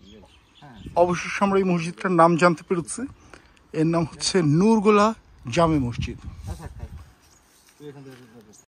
অবশেষে আমরা এই মসজিদটার নাম জানতে পেরেছি। এর নাম হচ্ছে নূরগোলা জামে মসজিদ।